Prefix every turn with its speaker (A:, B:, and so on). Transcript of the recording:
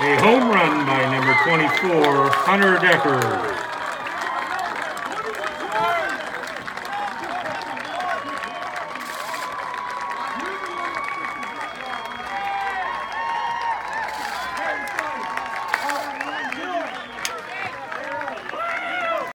A: A home run by number 24, Hunter Dekkers.